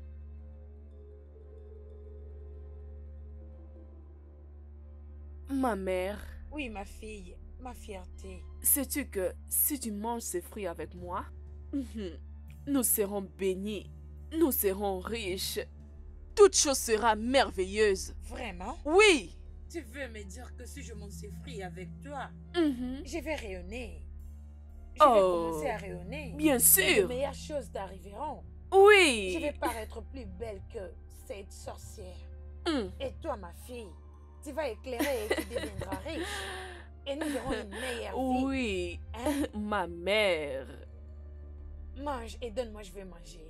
Ma mère, Oui, ma fille, ma fierté. sais-tu que si tu manges ces fruits avec moi, nous serons bénis, nous serons riches. Toute chose sera merveilleuse. Vraiment? Oui. Tu veux me dire que si je mange ces fruits avec toi, Mhm. je vais rayonner? Je vais Oh, commencer à rayonner. bien Et sûr. de meilleures choses t'arriveront. Oui. Je vais paraître plus belle que cette sorcière. Mm. Et toi, ma fille, tu vas éclairer et tu deviendras riche. Et nous aurons une meilleure vie. Oui. Hein? Ma mère. Mange et donne-moi, je vais manger.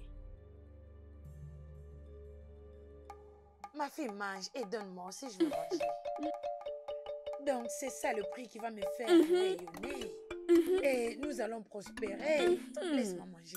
Ma fille mange et donne-moi aussi, je vais manger. Donc, c'est ça le prix qui va me faire rayonner. Et nous allons prospérer. Laisse-moi manger.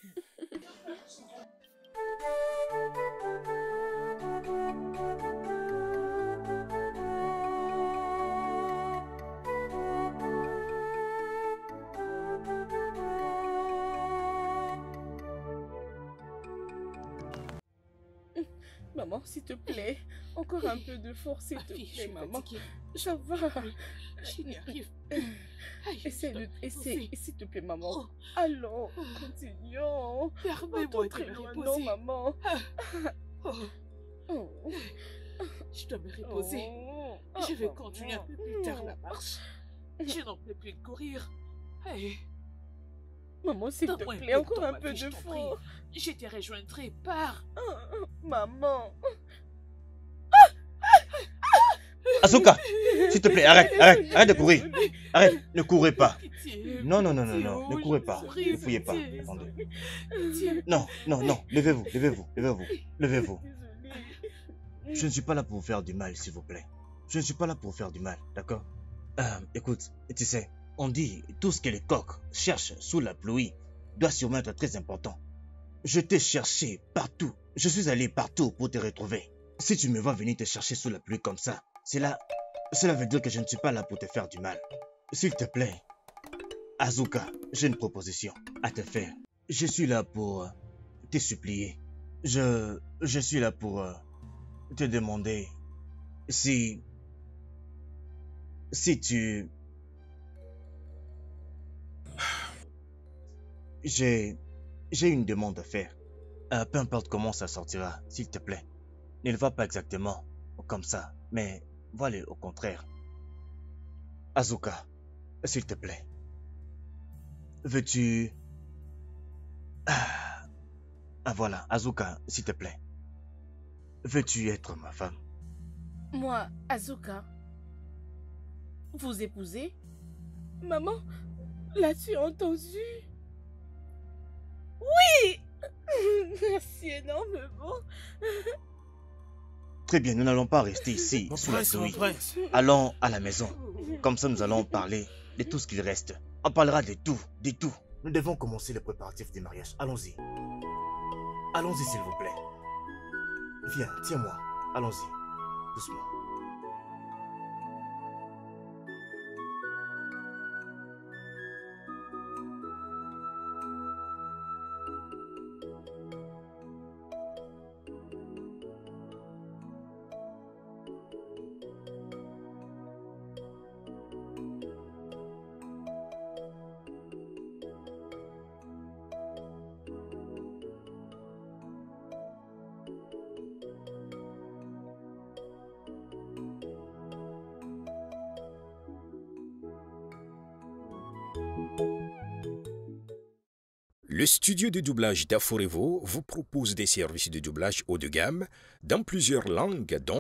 Maman, s'il te plaît, encore un peu de force, s'il Ma te fille, je plaît, suis maman. fatiguée. Ça va. Je n'y arrive. Aïe, Essaie, je dois essaie, pousser. s'il te plaît, maman. Oh. Allons, continuons. Permets-moi Pas de très me loin, non, reposer. maman. Oh, Oh. je dois me reposer. Oh. Je vais Oh, continuer un peu maman. plus tard la marche. Je n'en peux plus de courir. Hey, Maman, s'il te donne-moi plaît, de encore temps, un ma peu fille, de je t'en prie. force. Je te rejoindrai par... Maman. Asuka, s'il te plaît, arrête, arrête, arrête de courir. Arrête, ne courez pas. Pitié, Non, non, non, non, pitié, non, oh, ne courez je pas. vous prie, Ne fouillez pas. pitié. Attendez. Pitié. Non, non, non, levez-vous, levez-vous, levez-vous, levez-vous. Désolée. Je ne suis pas là pour vous faire du mal, s'il vous plaît. Je ne suis pas là pour faire du mal, d'accord? Écoute, tu sais, on dit tout ce que les coqs cherchent sous la pluie doit sûrement être très important. Je t'ai cherché partout. Je suis allé partout pour te retrouver. Si tu me vois venir te chercher sous la pluie comme ça, cela veut dire que je ne suis pas là pour te faire du mal. S'il te plaît, Asuka, j'ai une proposition à te faire. Je suis là pour te supplier. Je suis là pour te demander si tu... J'ai une demande à faire. Peu importe comment ça sortira, s'il te plaît. Ne le va pas exactement comme ça, mais voilà au contraire. Asuka, s'il te plaît. Veux-tu... voilà, Asuka, s'il te plaît. Veux-tu être ma femme? Moi, Asuka, vous épousez? Maman, l'as-tu entendu? Oui! Merci énormément. Très bien, nous n'allons pas rester ici sous la pluie. Allons à la maison. Comme ça, nous allons parler de tout ce qu'il reste. On parlera de tout, de tout. Nous devons commencer les préparatifs du mariage. Allons-y. Allons-y, s'il vous plaît. Viens, tiens-moi. Allons-y. Doucement. Le studio de doublage d'Aforevo vous propose des services de doublage haut de gamme dans plusieurs langues dont